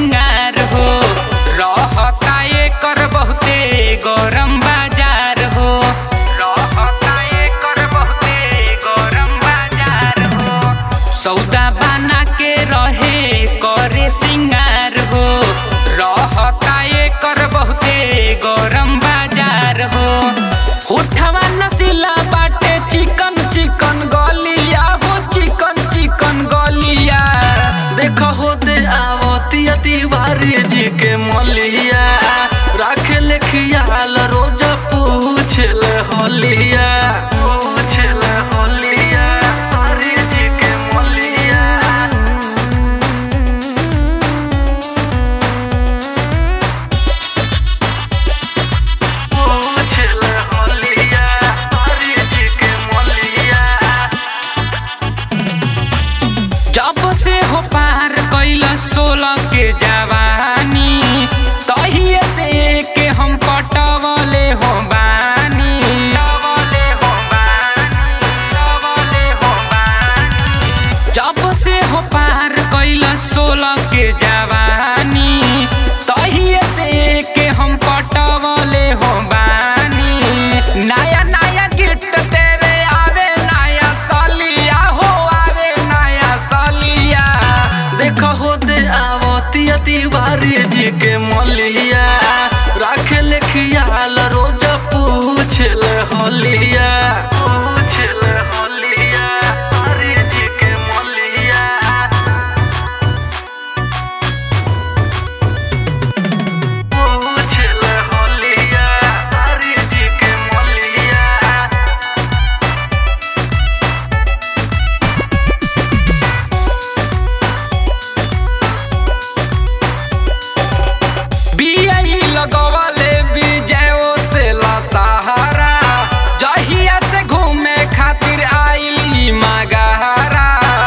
सिंगार हो रहता एकर बहुते गरम बाजार हो रहता एकर बहुते गरम बाजार हो सौदा बना के रहे करे सिंगार हो रहता एकर बहुते गरम बाजार हो उठवा नसीला बाटे चिकन चिकन गलिया हो चिकन चिकन गलिया देखो हो दे आवतिया तिवारी जी के मलिया राखे ले खियाल रोज पूछल होलिया पूछल होलिया तिवारी जी के मलिया पूछल होलिया तिवारी जी के मलिया जब से हो पार कैल 16 के जवानी तहिए से के हम पटवले हो बानी जब से हो पार कैल 16 के जवानी तहिए से के हम पटवले हो बानी नया नया गिफ्ट तेरे आवे नया सालिया हो आवे नया सालिया देखो हो दे आवतिया तिवारी जी के मलिया राखे ले खियाल रोज पूछल होलिया पूछल होलिया तिवारी जी के मलिया पूछल होलिया तिवारी जी के मलिया बियाही लगवले विजयो से ला सहारा जहिया से घूमे खातिर आइली मगहरा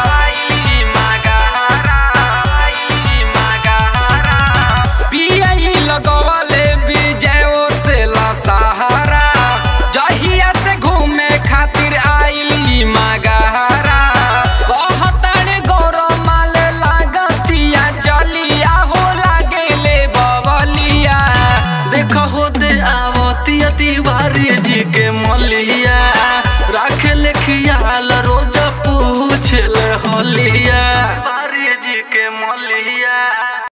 बियाही लगवले विजयो से ला सहारा जहिया से घूमे खातिर आइली मगहरा कहतारे गौरव माल लागतिया जलिया हो लागेले बबलिया देखो हो दे आवतिया तिवारी जी के मलिया राखे ले खियाल रोज पूछल होलिया।